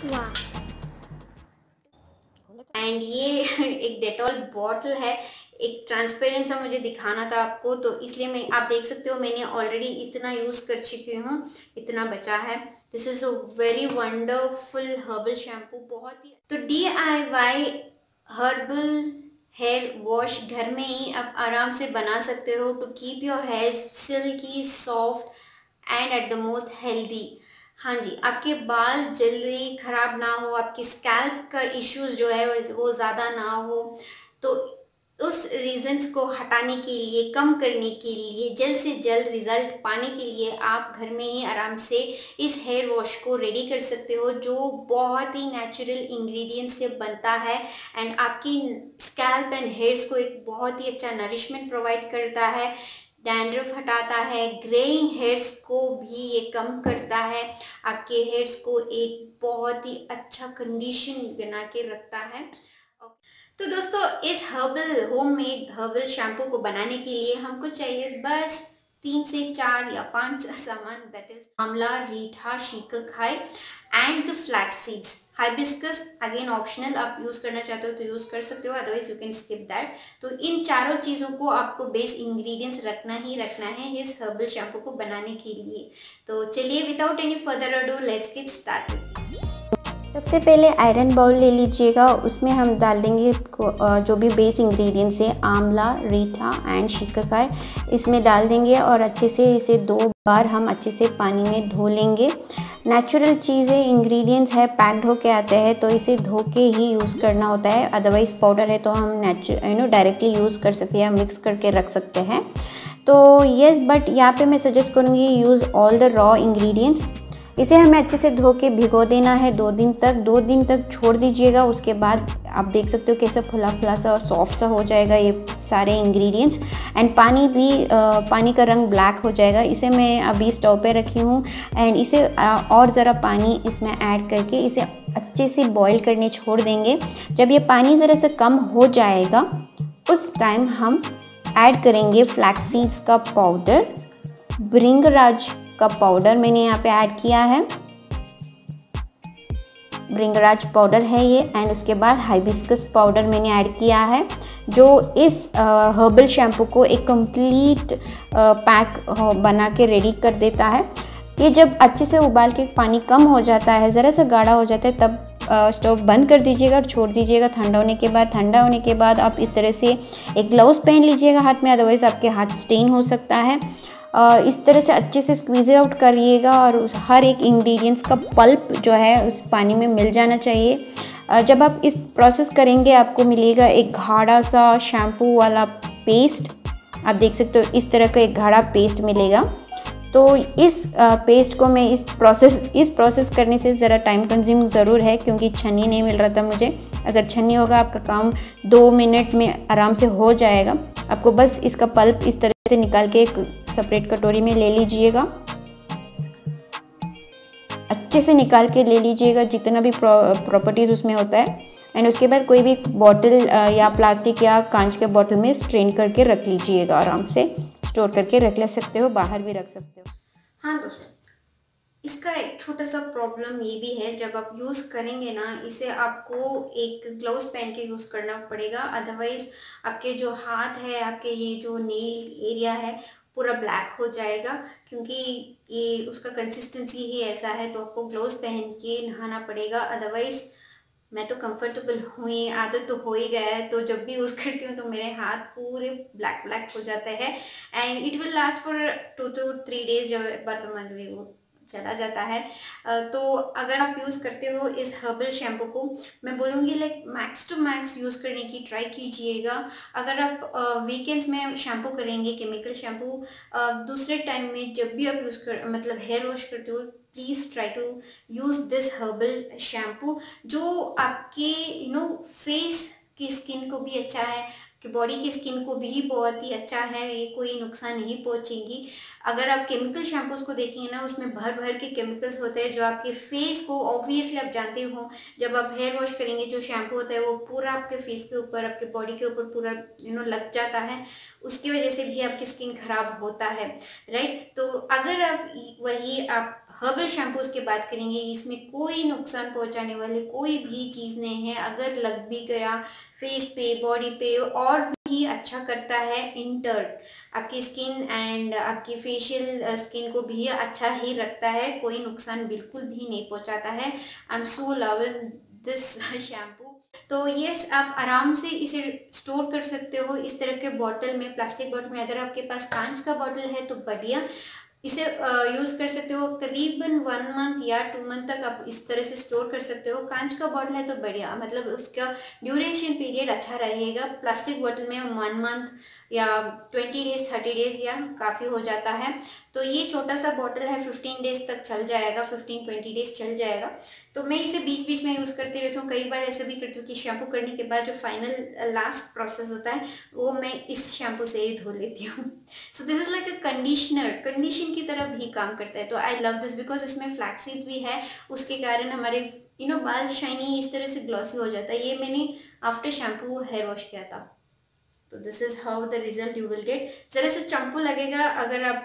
वाह। एंड ये एक डेटॉल बॉटल है। एक ट्रांसपेरेंट सा मुझे दिखाना था आपको, तो इसलिए मैं, आप देख सकते हो मैंने ऑलरेडी इतना यूज़ कर चुकी हूँ, इतना बचा है। This is a very wonderful herbal shampoo, बहुत ही। तो DIY हर्बल हेयर वॉश घर में ही आप आराम से बना सकते हो to keep your hair silky, soft and at the most healthy. हाँ जी, आपके बाल जल्दी खराब ना हो, आपकी स्कैल्प का इश्यूज जो है वो ज़्यादा ना हो, तो उस रीजंस को हटाने के लिए, कम करने के लिए, जल्द से जल्द रिजल्ट पाने के लिए आप घर में ही आराम से इस हेयर वॉश को रेडी कर सकते हो, जो बहुत ही नेचुरल इंग्रेडिएंट्स से बनता है एंड आपकी स्कैल्प एंड हेयर्स को एक बहुत ही अच्छा नरिशमेंट प्रोवाइड करता है, डैंड्रफ हटाता है, ग्रेइंग हेयर्स को भी ये कम करता है, आपके हेयर्स को एक बहुत ही अच्छा कंडीशन बना के रखता है। तो दोस्तों, इस हर्बल होममेड हर्बल शैम्पू को बनाने के लिए हमको चाहिए बस 3 से 4 या 5 सामान, that is amla, reetha, shikakai and the flax seeds. Hibiscus again optional, आप यूज करना चाहते हो तो यूज कर सकते हो, otherwise you can skip that. तो इन चारों चीजों को आपको बेस इंग्रेडिएंट्स रखना ही रखना है इस हर्बल शैम्पू को बनाने के लिए। तो चलिए, without any further ado, let's get started. सबसे पहले आयरन बाउल ले लीजिएगा, उसमें हम डाल देंगे जो भी बेस इंग्रेडिएंट्स है, आंवला, रीठा एंड शिकाकाई, इसमें डाल देंगे और अच्छे से इसे 2 बार हम अच्छे से पानी में धो लेंगे। नेचुरल चीज़ें इंग्रेडिएंट्स है, पैक्ड होके आते हैं, तो इसे धो के ही यूज़ करना होता है, अदरवाइज़ पाउडर है तो हम डायरेक्टली यूज़ कर सकते हैं या मिक्स करके रख सकते हैं। तो यस, बट यहाँ पे मैं सजेस्ट करूँगी use all the raw ingredients. इसे हमें अच्छे से धो के भिगो देना है 2 दिन तक छोड़ दीजिएगा। उसके बाद आप देख सकते हो कैसा फुला फुला सा और सॉफ्ट सा हो जाएगा ये सारे इंग्रेडिएंट्स, एंड पानी भी पानी का रंग ब्लैक हो जाएगा। इसे मैं अभी स्टोव पे रखी हूँ एंड इसे और ज़रा पानी इसमें ऐड करके इसे अच्छे से बॉईल करने छोड़ देंगे। जब ये पानी ज़रा सा कम हो जाएगा उस टाइम हम ऐड करेंगे फ्लैक्स सीड्स का पाउडर, भृंगराज का पाउडर मैंने यहाँ पे ऐड किया है, भृंगराज पाउडर है ये, एंड उसके बाद हाइबिस्कस पाउडर मैंने ऐड किया है, जो इस हर्बल शैम्पू को एक कंप्लीट पैक बना के रेडी कर देता है। ये जब अच्छे से उबाल के पानी कम हो जाता है, ज़रा सा गाढ़ा हो जाता है, तब स्टोव बंद कर दीजिएगा और छोड़ दीजिएगा ठंडा होने के बाद। ठंडा होने के बाद आप इस तरह से एक ग्लव्स पहन लीजिएगा हाथ में, अदरवाइज़ आपके हाथ स्टेन हो सकता है। इस तरह से अच्छे से स्क्वीज़ आउट करिएगा और हर एक इंग्रेडिएंट्स का पल्प जो है उस पानी में मिल जाना चाहिए। जब आप इस प्रोसेस करेंगे आपको मिलेगा एक गाढ़ा सा शैम्पू वाला पेस्ट। आप देख सकते हो इस तरह का एक गाढ़ा पेस्ट मिलेगा। तो इस पेस्ट को मैं इस प्रोसेस करने से ज़रा टाइम कंज्यूम ज़रूर है, क्योंकि छन्नी नहीं मिल रहा था मुझे। अगर छन्नी होगा आपका काम 2 मिनट में आराम से हो जाएगा। आपको बस इसका पल्प इस तरह से निकाल के एक सेपरेट कटोरी में ले लीजिएगा, अच्छे से निकाल के ले लीजिएगा जितना भी प्रॉपर्टीज़ उसमें होता है, एंड उसके बाद कोई भी बॉटल या प्लास्टिक या कांच के बॉटल में स्ट्रेन करके रख लीजिएगा। आराम से स्टोर करके रख ले सकते हो, बाहर भी रख सकते हो। हाँ दोस्तों, इसका एक छोटा सा प्रॉब्लम ये भी है, जब आप यूज़ करेंगे ना इसे, आपको एक ग्लव्स पहन के यूज़ करना पड़ेगा, अदरवाइज आपके जो हाथ है, आपके ये जो नेल एरिया है पूरा ब्लैक हो जाएगा, क्योंकि ये उसका कंसिस्टेंसी ही ऐसा है। तो आपको ग्लव्स पहन के नहाना पड़ेगा, अदरवाइज मैं तो कंफर्टेबल हूँ, ये आदत तो हो ही गया है, तो जब भी यूज़ करती हूँ तो मेरे हाथ पूरे ब्लैक ब्लैक हो जाते हैं and it will last for 2 to 3 days, जब बर्तमान में वो चला जाता है। तो अगर आप यूज़ करते हो इस हर्बल शैम्पू को, मैं बोलूँगी like max to max use करने की ट्राई कीजिएगा। अगर आप वीकेंड्स में शैम्पू करेंगे, केमिकल शैम्पू, दूसरे टाइम में जब भी आप यूज़ कर मतलब हेयर वॉश करते हो, please try to use this herbal shampoo, जो आपके फेस की स्किन को भी अच्छा है, कि बॉडी की स्किन को भी बहुत ही अच्छा है, ये कोई नुकसान नहीं पहुंचेगी। अगर आप केमिकल शैम्पूज को देखेंगे ना, उसमें भर भर के केमिकल्स होते हैं जो आपके फेस को, ऑब्वियसली आप जानते हो, जब आप हेयर वॉश करेंगे जो शैम्पू होता है वो पूरा आपके फेस के ऊपर, आपके बॉडी के ऊपर पूरा लग जाता है, उसकी वजह से भी आपकी स्किन खराब होता है, राइट। तो अगर आप वही आप हर्बल शैम्पूज की बात करेंगे, इसमें कोई नुकसान पहुंचाने वाली कोई भी चीज़ नहीं है। अगर लग भी गया फेस पे, बॉडी पे, और भी अच्छा करता है इन टर्न आपकी स्किन एंड आपकी फेशियल स्किन को भी अच्छा ही रखता है, कोई नुकसान बिल्कुल भी नहीं पहुंचाता है। I am so loving this shampoo. तो यस, आप आराम से इसे स्टोर कर सकते हो इस तरह के बॉटल में, प्लास्टिक बॉटल में। अगर आपके पास कांच का बॉटल है तो बढ़िया, इसे यूज़ कर सकते हो। करीबन 1 मंथ या 2 मंथ तक आप इस तरह से स्टोर कर सकते हो। कांच का बॉटल है तो बढ़िया, मतलब उसका ड्यूरेशन पीरियड अच्छा रहेगा। प्लास्टिक बॉटल में 1 मंथ या 20 डेज 30 डेज या काफ़ी हो जाता है। तो ये छोटा सा बॉटल है, 15 डेज तक चल जाएगा, 15-20 डेज चल जाएगा। तो मैं इसे बीच बीच में यूज़ करती रहती हूँ। कई बार ऐसा भी करती हूँ कि शैम्पू करने के बाद जो फाइनल लास्ट प्रोसेस होता है वो मैं इस शैम्पू से ही धो लेती हूँ। So this is like a conditioner, condition की तरह भी काम करता है। तो आई लव दिस बिकॉज इसमें फ्लैक्स सीड्स भी है, उसके कारण हमारे बाल शाइनी इस तरह से ग्लॉसी हो जाता है। ये मैंने आफ्टर शैम्पू हेयर वॉश किया था। तो this is how the result you will get. जरा से चंपू लगेगा अगर आप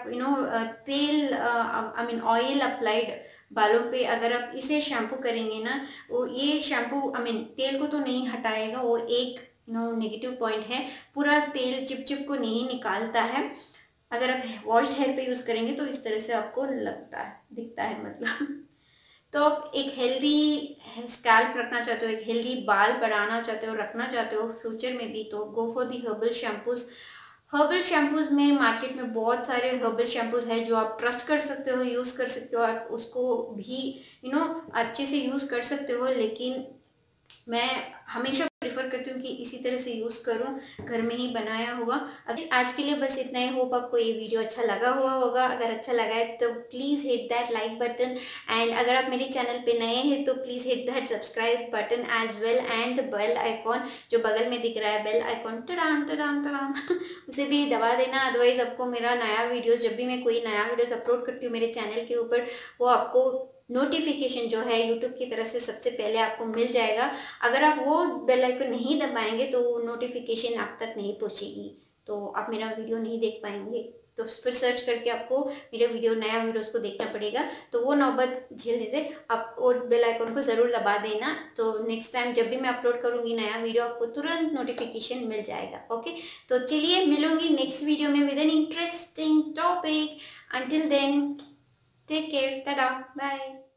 तेल आई मीन ऑयल अप्लाइड बालों पे अगर आप इसे शैम्पू करेंगे ना, वो ये शैम्पू आई मीन तेल को तो नहीं हटाएगा, वो एक नेगेटिव पॉइंट है। पूरा तेल चिप को नहीं निकालता है। अगर आप वॉश्ड हेयर पे यूज़ करेंगे तो इस तरह से आपको लगता है, दिखता है मतलब। तो आप एक हेल्दी स्कैल्प रखना चाहते हो, एक हेल्दी बाल बढ़ाना चाहते हो, रखना चाहते हो फ्यूचर में भी, तो go for the herbal shampoos. Herbal shampoos में मार्केट में बहुत सारे हर्बल शैम्पूज है जो आप ट्रस्ट कर सकते हो, यूज़ कर सकते हो, आप उसको भी अच्छे से यूज़ कर सकते हो। लेकिन मैं हमेशा प्रेफर करती हूँ कि इसी तरह से यूज़ करूँ, घर में ही बनाया हुआ। अभी आज के लिए बस इतना ही। होप आपको ये वीडियो अच्छा लगा हुआ होगा। अगर अच्छा लगा है तो please hit that like button, and अगर आप मेरे चैनल पे नए हैं तो please hit that subscribe button as well, and bell icon जो बगल में दिख रहा है, बेल आइकॉन टडाम टडाम टडाम उसे भी दबा देना। अदरवाइज आपको मेरा नया वीडियोज़, जब भी मैं कोई नया वीडियोज़ अपलोड करती हूँ मेरे चैनल के ऊपर, वो आपको नोटिफिकेशन जो है यूट्यूब की तरफ से सबसे पहले आपको मिल जाएगा। अगर आप वो बेल आइकन नहीं दबाएंगे तो वो नोटिफिकेशन आप तक नहीं पहुंचेगी, तो आप मेरा वीडियो नहीं देख पाएंगे। तो फिर सर्च करके आपको मेरे नया वीडियोस को देखना पड़ेगा। तो वो नौबत झेलने से आप वो बेल आइकन को ज़रूर दबा देना, तो नेक्स्ट टाइम जब भी मैं अपलोड करूँगी नया वीडियो आपको तुरंत नोटिफिकेशन मिल जाएगा। ओके, तो चलिए मिलूंगी नेक्स्ट वीडियो में with an interesting topic. Until then take care, tata, bye.